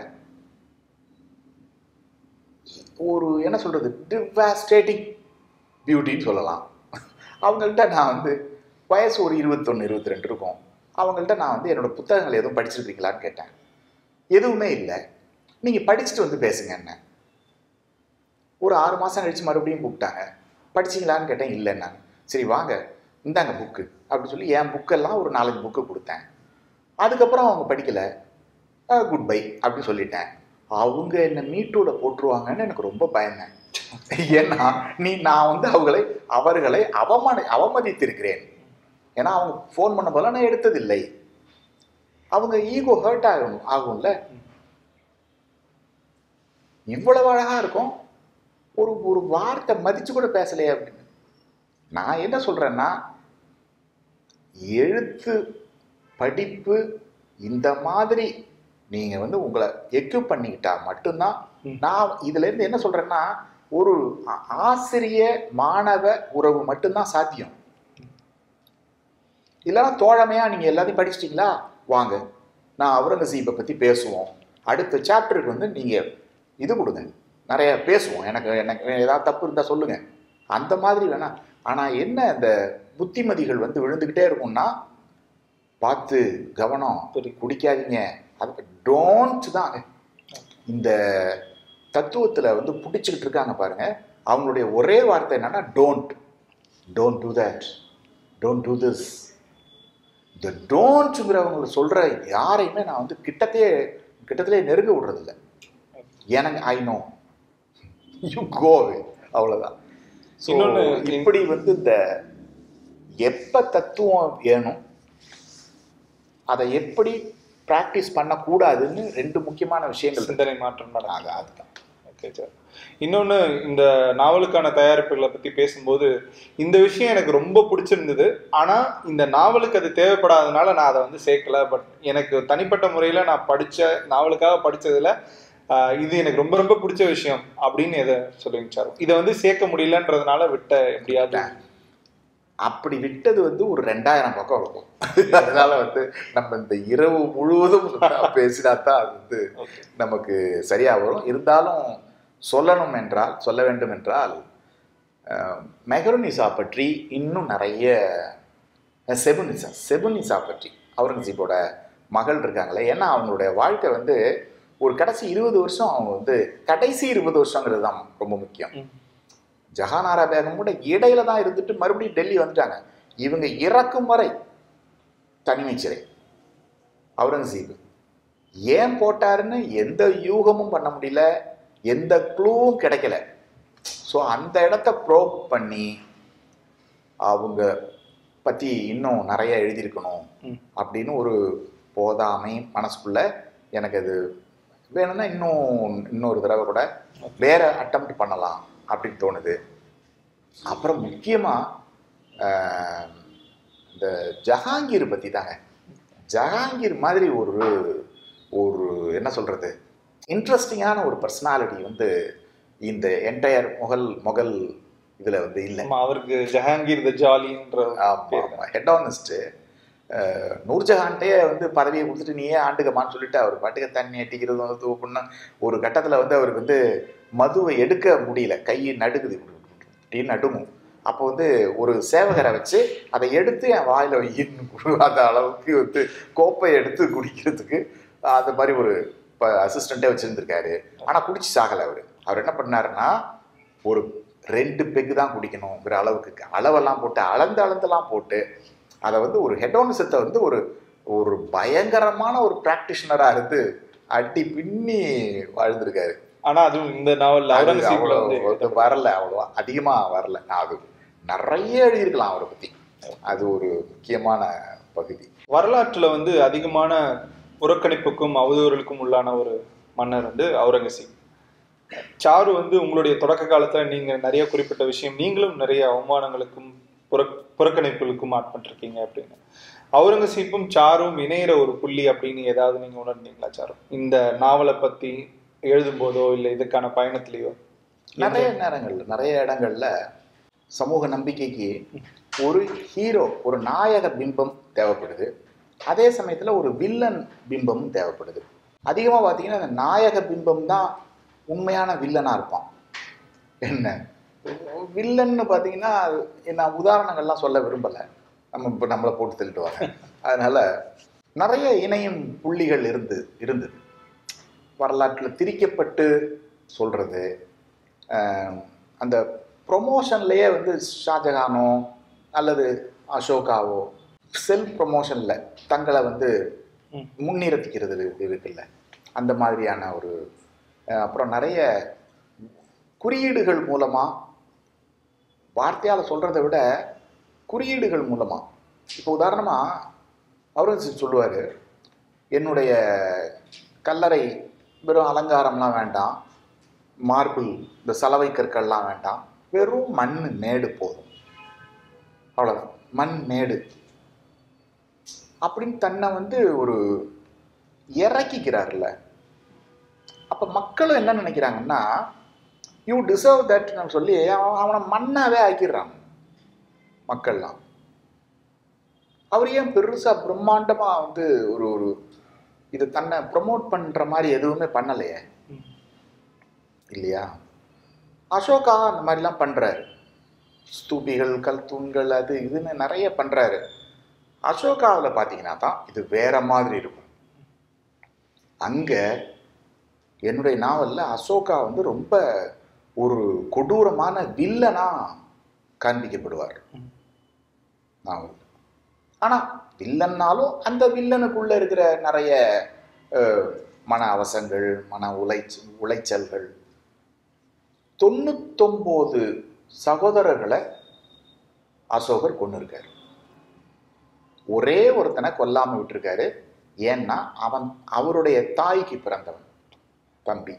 ஒரு என்ன சொல்றது, டிவாஸ்டேட்டிங் பியூட்டின்னு சொல்லலாம். அவங்கள்ட்ட நான் வந்து வயசு ஒரு இருபத்தொன்று இருபத்தி ரெண்டு இருக்கும். அவங்கள்ட்ட நான் வந்து என்னோட புத்தகங்கள் எதுவும் படிச்சிருக்கீங்களான்னு கேட்டேன். எதுவுமே இல்லை. நீங்கள் படிச்சுட்டு வந்து பேசுங்க என்ன. ஒரு ஆறு மாதம் கழிச்சு மறுபடியும் கூப்பிட்டாங்க, படிச்சிங்களான்னு கேட்டேன். இல்லைன்னா சரி வாங்க இந்தாங்க புக்கு அப்படின்னு சொல்லி என் புக்கெல்லாம் ஒரு நாலஞ்சு புக்கு கொடுத்தேன். அதுக்கப்புறம் அவங்க படிக்கலை, குட் பை அப்படின்னு சொல்லிட்டேன். அவங்க என்னை மீட்டூவில் போட்டுருவாங்கன்னு எனக்கு ரொம்ப பயந்தேன். ஏன்னா நீ நான் வந்து அவங்களை அவர்களை அவமான அவமதித்திருக்கிறேன். ஏன்னா அவங்க ஃபோன் பண்ண போல நான் எடுத்ததில்லை. அவங்க ஈகோ ஹர்ட் ஆகும் ஆகும்ல. இவ்வளவு அழகா இருக்கும், ஒரு ஒரு வார்த்தை மதிச்சு கூட பேசலையே அப்படின்னு. நான் என்ன சொல்றேன்னா, எழுத்து படிப்பு இந்த மாதிரி நீங்க வந்து உங்களை எக்யூப் பண்ணிக்கிட்டா மட்டும்தான். நான் இதுல இருந்து என்ன சொல்றேன்னா, ஒரு ஆசிரிய மாணவ உறவு மட்டும்தான் சாத்தியம். இல்லைன்னா தோழமையா நீங்க எல்லாத்தையும் படிச்சிட்டீங்களா, வாங்க நான் அவுரங்கசீப்பை பத்தி பேசுவோம், அடுத்த சாப்டருக்கு வந்து நீங்க இது கொடுங்க, நிறைய பேசுவோம், எனக்கு எனக்கு ஏதாவது தப்பு இருந்தா சொல்லுங்க, அந்த மாதிரி வேணா. ஆனா என்ன, இந்த புத்திமதிகள் வந்து விழுந்துகிட்டே இருக்கும்னா, பார்த்து கவனம், குடிக்காதீங்க, அது டோன்ட் தான். இந்த தத்துவத்தில் வந்து பிடிச்சிக்கிட்டு இருக்காங்க பாருங்க, அவங்களுடைய ஒரே வார்த்தை என்னன்னா don't, don't do that, don't do this. இந்த டோன்ட்ங்கிறவங்களை சொல்ற யாரையுமே நான் வந்து கிட்டத்தையே கிட்டத்திலே நெருங்க விடுறதில்லை. எனக்கு ஐ நோ யூ கோ, அவ்வளோதான். இன்னொன்று இப்படி வந்து இந்த எப்ப தத்துவம் வேணும், அதை எப்படி ப்ராக்டிஸ் பண்ணக்கூடாதுன்னு ரெண்டு முக்கியமான விஷயங்கள், சிந்தனை மாற்றம் நடக்குது. அதுதான். Okay sir. இன்னொன்று, இந்த நாவலுக்கான தயாரிப்புகளை பற்றி பேசும்போது இந்த விஷயம் எனக்கு ரொம்ப பிடிச்சிருந்தது. ஆனால் இந்த நாவலுக்கு அது தேவைப்படாதனால நான் அதை வந்து சேர்க்கலை. பட் எனக்கு தனிப்பட்ட முறையில் நான் படித்த நாவலுக்காக படித்ததில் இது எனக்கு ரொம்ப ரொம்ப பிடிச்ச விஷயம் அப்படின்னு எதை சொல்லுவீங்க சார்? இதை வந்து சேர்க்க முடியலன்றதுனால விட்ட எப்படியாவது? அப்படி விட்டது வந்து ஒரு ரெண்டாயிரம் பக்கம் இருக்கும். அதனால வந்து நம்ம இந்த இரவு முழுவதும் பேசினாத்தான் அது வந்து நமக்கு சரியா வரும். இருந்தாலும் சொல்லணும் என்றால், சொல்ல வேண்டும் என்றால், மெஹருநிசா பற்றி இன்னும் நிறைய, செபுநிசா செபுநிசா பற்றி, அவுரங்கசீப்போட மகள் இருக்காங்களே, ஏன்னா அவங்களுடைய வாழ்க்கை வந்து ஒரு கடைசி இருபது வருஷம் அவங்க வந்து கடைசி இருபது வருஷங்கிறது தான் ரொம்ப முக்கியம். ஜஹானாரா பேகம் கூட இடையில தான் இருந்துட்டு மறுபடியும் டெல்லி வந்துட்டாங்க. இவங்க இறக்கும் வரை தனிமை சிறை. அவுரங்கசீப் ஏன் போட்டாருன்னு எந்த யூகமும் பண்ண முடியல, எந்த க்ளூவும் கிடைக்கல. ஸோ அந்த இடத்த ப்ரோப் பண்ணி அவங்க பற்றி இன்னும் நிறைய எழுதியிருக்கணும் அப்படின்னு ஒரு போதாமை மனசுக்குள்ள எனக்கு அது வேணும்னா இன்னும் இன்னொரு தடவை கூட வேற அட்டெம்ப்ட் பண்ணலாம் அப்படின்னு தோணுது. அப்புறம் முக்கியமாக இந்த ஜஹாங்கீர் பற்றி தாங்க. ஜஹாங்கீர் மாதிரி ஒரு ஒரு என்ன சொல்கிறது, இன்ட்ரெஸ்டிங்கான ஒரு பர்சனாலிட்டி வந்து இந்த என்டையர் முகல் முகல் இதில் வந்து இல்லை. அவருக்கு ஜஹாங்கீர் த ஜாலின்ற ஹெட் ஆனஸ்ட்டு நூர்ஜஹான்ட்டே வந்து பதவியை கொடுத்துட்டு நீயே ஆண்டுக்கமான்னு சொல்லிட்டு அவர் பாட்டுக்கு தண்ணி அட்டிக்கிறது வந்து தூக்குன்னா ஒரு கட்டத்தில் வந்து அவருக்கு வந்து மதுவை எடுக்க முடியல, கை நடுக்குது, டீ நடுமும். அப்போ வந்து ஒரு சேவகரை வச்சு அதை எடுத்து என் வாயில் வையின்னு கொடுக்காத அளவுக்கு வந்து கோப்பை எடுத்து குடிக்கிறதுக்கு அந்த மாதிரி ஒரு இப்போ அசிஸ்டண்ட்டே வச்சுருந்துருக்காரு. ஆனால் குடிச்சு சாகலை அவர். அவர் என்ன பண்ணாருன்னா ஒரு ரெண்டு பெக்கு தான் குடிக்கணுங்கிற அளவுக்கு அளவெல்லாம் போட்டு அளந்து அளந்தெல்லாம் போட்டு அதை வந்து ஒரு ஹெடோனிசத்தை வந்து ஒரு ஒரு பயங்கரமான ஒரு ப்ராக்டிஷனராக இருந்து அடி பின்னி வாழ்ந்திருக்காரு. ஆனால் அதுவும் இந்த நாவல் அவ்வளோ வரல, அவ்வளோவா அதிகமாக வரல. நான் அது நிறைய எழுதியிருக்கலாம் அவரை பற்றி. அது ஒரு முக்கியமான பகுதி. வரலாற்றில் வந்து அதிகமான புறக்கணிப்புக்கும் அவதூறுகளுக்கும் உள்ளான ஒரு மன்னர் வந்து அவுரங்கசீப். சாரு வந்து உங்களுடைய தொடக்க காலத்தில் நீங்கள் நிறைய குறிப்பிட்ட விஷயம், நீங்களும் நிறைய அவமானங்களுக்கும் புற புறக்கணிப்புகளுக்கும் ஆட்பட்டிருக்கீங்க அப்படின்னு. அவுரங்கசீப்பும் சாரும் இணையிற ஒரு புள்ளி அப்படின்னு ஏதாவது நீங்கள் உணர்ந்தீங்களா சாரு, இந்த நாவலை பற்றி எழுதும்போதோ இல்லை இதுக்கான பயணத்திலேயோ? நிறைய நேரங்கள்ல நிறைய இடங்கள்ல சமூக நம்பிக்கைக்கு ஒரு ஹீரோ, ஒரு நாயக பிம்பம் தேவைப்படுது. அதே சமயத்தில் ஒரு வில்லன் பிம்பமும் தேவைப்படுது. அதிகமாக பார்த்தீங்கன்னா அந்த நாயக பிம்பம் தான் உண்மையான வில்லனாக இருப்பான். என்ன வில்லன்னு பார்த்தீங்கன்னா நான் உதாரணங்கள்லாம் சொல்ல விரும்பலை, நம்ம இப்போ நம்மளை போட்டு தள்ளிட்டுவாங்க. அதனால் நிறைய இணையும் புள்ளிகள் இருந்து இருந்தது வரலாற்றில் திரிக்கப்பட்டு சொல்கிறது. அந்த ப்ரொமோஷன்லேயே வந்து ஷாஜகானோ அல்லது அசோகாவோ செல்ஃப் ப்ரொமோஷனில் தங்களை வந்து முன்னிறுத்திக்கிறது இருக்குல்ல, அந்த மாதிரியான ஒரு. அப்புறம் நிறைய குறியீடுகள் மூலமாக, வார்த்தையால் சொல்கிறத விட குறியீடுகள் மூலமாக. இப்போ உதாரணமாக அவுரங்கசீப் சொல்லுவார், என்னுடைய கல்லறை வெறும் அலங்காரம்லாம் வேண்டாம், மார்பிள் இந்த சலவை கற்கள்லாம் வேண்டாம், வெறும் மண் மேடு போதும், அவ்வளோதான், மண் மேடு அப்படின்னு தன்னை வந்து ஒரு இறக்கிக்கிறார்ல. அப்போ மக்களும் என்ன நினைக்கிறாங்கன்னா, யூ டிசர்வ் தட்னு சொல்லி அவனை மண்ணாவே ஆக்கிடுறாங்க மக்கள்லாம். அவர் ஏன் பெருசாக பிரம்மாண்டமாக வந்து ஒரு ஒரு இது தன்னை ப்ரொமோட் பண்ணுற மாதிரி எதுவுமே பண்ணலையே இல்லையா? அசோகா அந்த மாதிரிலாம் பண்ணுறாரு, ஸ்தூபிகள் கல் தூண்கள் அது இதுன்னு நிறைய பண்ணுறாரு. அசோகாவில் பார்த்தீங்கன்னா தான் இது வேற மாதிரி இருக்கும். அங்கே என்னுடைய நாவலில் அசோகா வந்து ரொம்ப ஒரு கொடூரமான வில்லனா காண்பிக்கப்படுவார் நாவல். ஆனால் வில்லன்னாலும் அந்த வில்லனுக்குள்ள இருக்கிற நிறைய மன அவசங்கள், மன உளைச்ச உளைச்சல்கள். தொண்ணூத்தொம்போது சகோதரர்களை அசோகர் கொண்டு இருக்காரு, ஒரே ஒருத்தனை கொல்லாம விட்டுருக்காரு. ஏன்னா அவன் அவருடைய தாய்க்கு பிறந்தவன் தம்பி.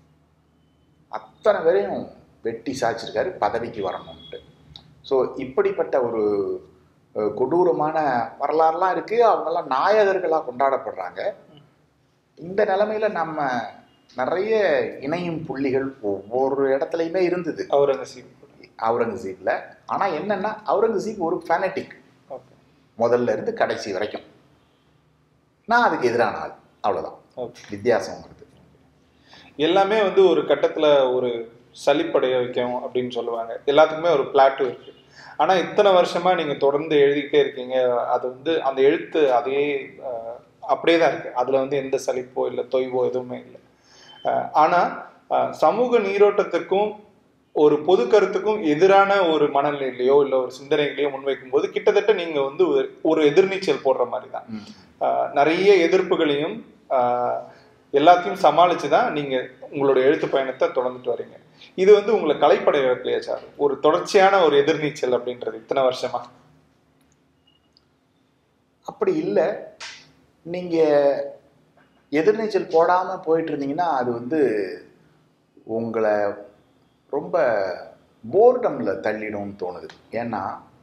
அத்தனை பேரையும் வெட்டி சாய்ச்சிருக்காரு பதவிக்கு வரணும்ட்டு. ஸோ இப்படிப்பட்ட ஒரு கொடூரமான வரலாறுலாம் இருக்குது. அவங்கெல்லாம் நாயகர்களாக கொண்டாடப்படுறாங்க. இந்த நிலைமையில் நம்ம நிறைய இணையும் புள்ளிகள் ஒவ்வொரு இடத்துலையுமே இருந்தது அவுரங்கசீப் அவுரங்கசீப்ல. ஆனால் என்னன்னா அவுரங்கசீப் ஒரு ஃபேனட்டிக், முதல்ல இருந்து கடைசி வரைக்கும். நான் அதுக்கு எதிரான ஆள், அவ்வளோதான் வித்தியாசம் வருது. எல்லாமே வந்து ஒரு கட்டத்தில் ஒரு சலிப்படைய வைக்கும் அப்படின்னு சொல்லுவாங்க. எல்லாத்துக்குமே ஒரு பிளாட்டு இருக்கு. ஆனால் இத்தனை வருஷமா நீங்கள் தொடர்ந்து எழுதிக்கிட்டே இருக்கீங்க. அது வந்து அந்த எழுத்து அதே அப்படியே தான் இருக்கு. அதில் வந்து எந்த சலிப்போ இல்லை தொய்வோ எதுவுமே இல்லை. ஆனால் சமூக நீரோட்டத்திற்கும் ஒரு பொது கருத்துக்கும் எதிரான ஒரு மனநிலையிலையோ இல்லை ஒரு சிந்தனைகளையோ முன்வைக்கும் போது கிட்டத்தட்ட நீங்கள் வந்து ஒரு எதிர்நீச்சல் போடுற மாதிரி தான். நிறைய எதிர்ப்புகளையும் எல்லாத்தையும் சமாளித்து தான் நீங்கள் உங்களோட எழுத்து பயணத்தை தொடர்ந்துட்டு வரீங்க. இது வந்து உங்களை கலைப்படை வைக்கலையா சார்? ஒரு தொடர்ச்சியான ஒரு எதிர்நீச்சல் அப்படின்றது இத்தனை வருஷமா? அப்படி இல்லை. நீங்கள் எதிர்நீச்சல் போடாமல் போயிட்டு இருந்தீங்கன்னா அது வந்து உங்களை ரொம்ப போர்டமில் தள்ளிடும்னு தோணுது. ஏன்னா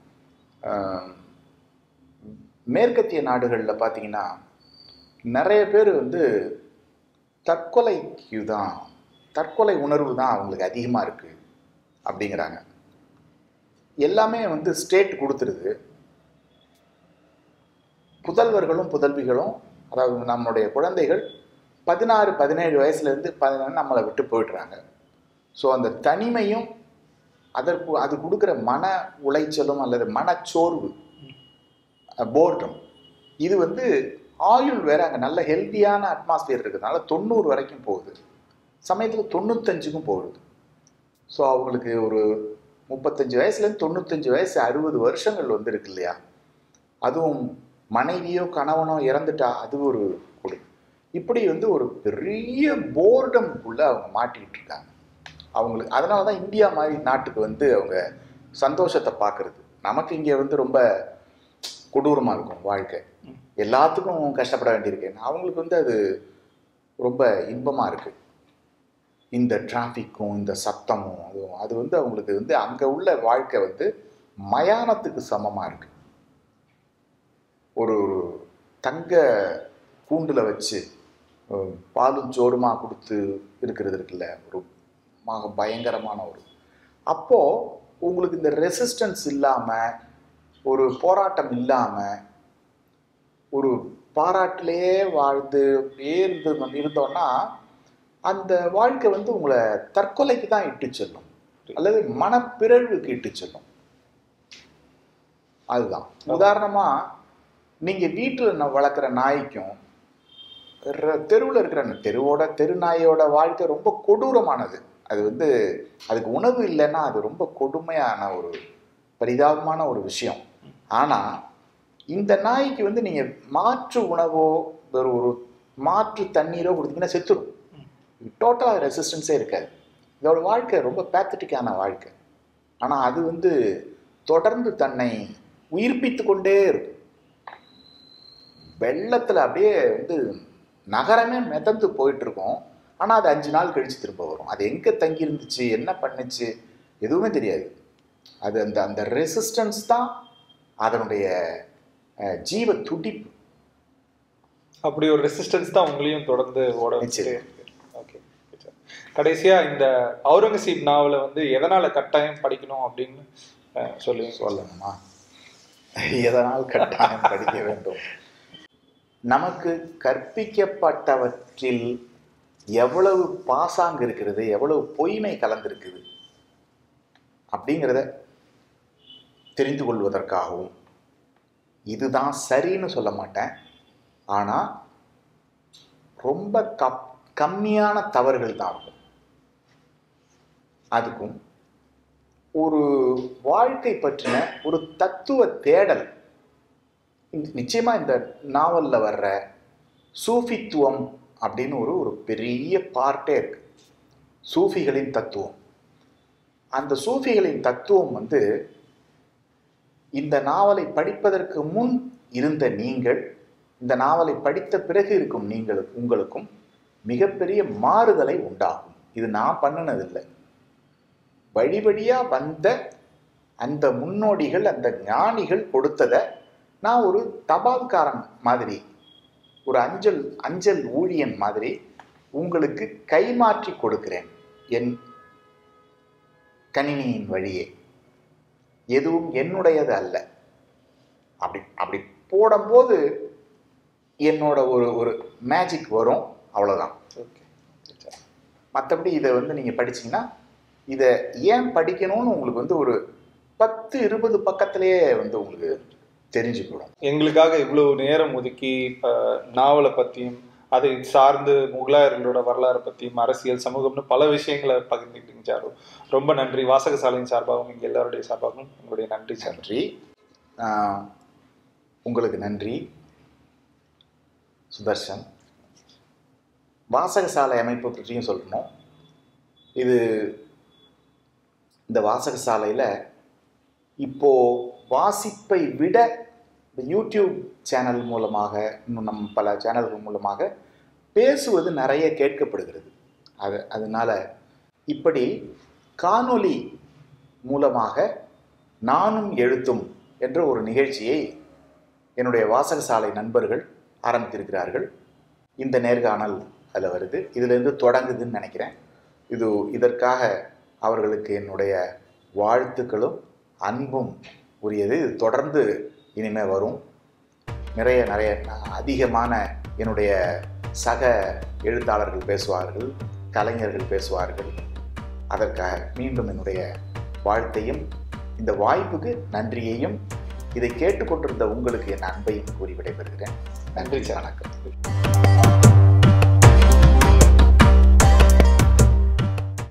மேற்கத்திய நாடுகளில் பார்த்தீங்கன்னா நிறைய பேர் வந்து தற்கொலைக்கு தான், தற்கொலை உணர்வு தான் அவங்களுக்கு அதிகமாக இருக்குது அப்படிங்கிறாங்க. எல்லாமே வந்து ஸ்டேட் கொடுத்துருது. புதல்வர்களும் புதல்விகளும், அதாவது நம்மளுடைய குழந்தைகள் பதினாறு பதினேழு வயசுலேருந்து பதினாறு நம்மளை விட்டு போயிடுறாங்க. ஸோ அந்த தனிமையும் அதற்கு அது கொடுக்குற மன உளைச்சலும் அல்லது மனச்சோர்வு, போர்டம், இது வந்து ஆயுள் வேற அங்கே நல்ல ஹெல்த்தியான அட்மாஸ்பியர் இருக்கிறதுனால தொண்ணூறு வரைக்கும் போகுது. சமயத்தில் தொண்ணூத்தஞ்சுக்கும் போகுது. ஸோ அவங்களுக்கு ஒரு முப்பத்தஞ்சு வயசுலேருந்து தொண்ணூத்தஞ்சு வயசு அறுபது வருஷங்கள் வந்து இருக்கு இல்லையா? அதுவும் மனைவியோ கணவனோ இறந்துட்டா அது ஒரு கொடு. இப்படி வந்து ஒரு பெரிய போர்டம்குள்ளே அவங்க மாட்டிக்கிட்டு இருக்காங்க. அவங்களுக்கு அதனால தான் இந்தியா மாதிரி நாட்டுக்கு வந்து அவங்க சந்தோஷத்தை பார்க்குறது. நமக்கு இங்கே வந்து ரொம்ப கொடூரமாக இருக்கும் வாழ்க்கை, எல்லாத்துக்கும் கஷ்டப்பட வேண்டியிருக்கு. அவங்களுக்கு வந்து அது ரொம்ப இன்பமாக இருக்குது. இந்த டிராஃபிக்கும் இந்த சத்தமும் அதுவும் அது வந்து அவங்களுக்கு வந்து அங்கே உள்ள வாழ்க்கை வந்து மயானத்துக்கு சமமாக இருக்குது. ஒரு ஒரு தங்க கூண்டில் வச்சு பாலும் சோறுமா கொடுத்து இருக்கிறது இருக்குல்ல, ஒரு மாக பயங்கரமான ஒரு, அப்போது உங்களுக்கு இந்த ரெசிஸ்டன்ஸ் இல்லாமல், ஒரு போராட்டம் இல்லாமல், ஒரு பாராட்டிலே வாழ்ந்து இருந்து இருந்தோன்னா அந்த வாழ்க்கை வந்து உங்களை தற்கொலைக்கு தான் இட்டு செல்லும் அல்லது மனப்பிறழ்வுக்கு இட்டு செல்லும். அதுதான் உதாரணமாக நீங்கள் வீட்டில் வளர்க்குற நாய்க்கும் தெருவில் இருக்கிற தெருவோட தெரு நாயோட வாழ்க்கை ரொம்ப கொடூரமானது. அது வந்து அதுக்கு உணவு இல்லைன்னா அது ரொம்ப கொடுமையான ஒரு பரிதாபமான ஒரு விஷயம். ஆனால் இந்த நாய்க்கு வந்து நீங்கள் மாற்று உணவோ ஒரு ஒரு மாற்று தண்ணீரோ கொடுத்தீங்கன்னா செத்துடும். டோட்டலாக ரெசிஸ்டன்ஸே இருக்காது. இதோட வாழ்க்கை ரொம்ப பேத்தட்டிக்கான வாழ்க்கை. ஆனால் அது வந்து தொடர்ந்து தன்னை உயிர்ப்பித்து கொண்டே இருக்கும். வெள்ளத்தில் அப்படியே வந்து நகரமே மிதந்து போயிட்டுருக்கோம். ஆனால் அது அஞ்சு நாள் கழித்து திரும்ப வரும். அது எங்கே தங்கி இருந்துச்சு, என்ன பண்ணுச்சு, எதுவுமே தெரியாது. அது அந்த அந்த ரெசிஸ்டன்ஸ் தான் அதனுடைய ஜீவ துடிப்பு. அப்படி ஒரு ரெசிஸ்டன்ஸ் தான் உங்களையும் தொடர்ந்து ஓட வச்சு. ஓகே, கடைசியா இந்த அவுரங்கசீப் நாவலை வந்து எதனால கட்டாயம் படிக்கணும் அப்படின்னு சொல்லி சொல்லணுமா? எதனால் கட்டாயம் படிக்க வேண்டும்? நமக்கு கற்பிக்கப்பட்டவற்றில் எவ்வளவு பாசாங்கு இருக்கிறது, எவ்வளவு பொய்மை கலந்திருக்குது அப்படிங்கிறத தெரிந்து கொள்வதற்காகவும், இதுதான் சரின்னு சொல்ல மாட்டேன், ஆனால் ரொம்ப கப் கம்மியான தவறுகள் தான் இருக்கும். அதுக்கும் ஒரு வாழ்க்கை பற்றின ஒரு தத்துவ தேடல் நிச்சயமா இந்த நாவலில் வர்ற சூஃபித்துவம் அப்படின்னு ஒரு ஒரு பெரிய பார்ட்டே இருக்கு. சூஃபிகளின் தத்துவம். அந்த சூஃபிகளின் தத்துவம் வந்து இந்த நாவலை படிப்பதற்கு முன் இருந்த நீங்கள், இந்த நாவலை படித்த பிறகு இருக்கும் நீங்கள் உங்களுக்கும் மிகப்பெரிய மாறுதலை உண்டாகும். இது நான் பண்ணினதில்லை. வழிவழியா வந்த அந்த முன்னோடிகள், அந்த ஞானிகள் கொடுத்ததை நான் ஒரு தபால்காரன் மாதிரி, ஒரு அஞ்சல் அஞ்சல் ஊழியன் மாதிரி உங்களுக்கு கைமாற்றி கொடுக்கிறேன் என் கணினியின் வழியே, எதுவும் என்னுடையது அல்ல. அப்படி அப்படி போடும்போது என்னோட ஒரு ஒரு மேஜிக் வரும், அவ்வளோதான். ஓகே. மற்றபடி இதை வந்து நீங்கள் படிச்சீங்கன்னா இதை ஏன் படிக்கணும்னு உங்களுக்கு வந்து ஒரு பத்து இருபது பக்கத்திலேயே வந்து உங்களுக்கு தெரிஞ்சுக்கூடும். எங்களுக்காக இவ்வளவு நேரம் ஒதுக்கி நாவலை பற்றியும் அதை சார்ந்து முகலாயர்களோட வரலாறு பற்றியும் அரசியல் சமூகம்னு பல விஷயங்களை பகிர்ந்துக்கிட்டீங்க சாரு. ரொம்ப நன்றி. வாசகசாலையின் சார்பாகவும் இங்கே எல்லாருடைய சார்பாகவும் உங்களுடைய நன்றி சார். நன்றி. உங்களுக்கு நன்றி சுதர்ஷன். வாசகசாலை அமைப்பு பற்றியும் சொல்லணும். இது இந்த வாசகசாலையில் இப்போது வாசிப்பை விட இந்த யூடியூப் சேனல் மூலமாக, இன்னும் நம் பல சேனல்கள் மூலமாக பேசுவது நிறைய கேட்கப்படுகிறது. அது அதனால் இப்படி காணொளி மூலமாக நானும் எழுத்தும் என்ற ஒரு நிகழ்ச்சியை என்னுடைய வாசகசாலை நண்பர்கள் ஆரம்பித்திருக்கிறார்கள். இந்த நேர்காணல் அதில் வருது, இதிலேருந்து தொடங்குதுன்னு நினைக்கிறேன். இது இதற்காக அவர்களுக்கு என்னுடைய வாழ்த்துக்களும் அன்பும் உரியது. இது தொடர்ந்து இனிமேல் வரும். நிறைய நிறைய அதிகமான என்னுடைய சக எழுத்தாளர்கள் பேசுவார்கள், கலைஞர்கள் பேசுவார்கள். அதற்காக மீண்டும் என்னுடைய வாழ்த்தையும் இந்த வாய்ப்புக்கு நன்றியையும் இதை கேட்டுக்கொண்டிருந்த உங்களுக்கு என் அன்பையும் கூறி விடைபெறுகிறேன். நன்றி, வணக்கம்.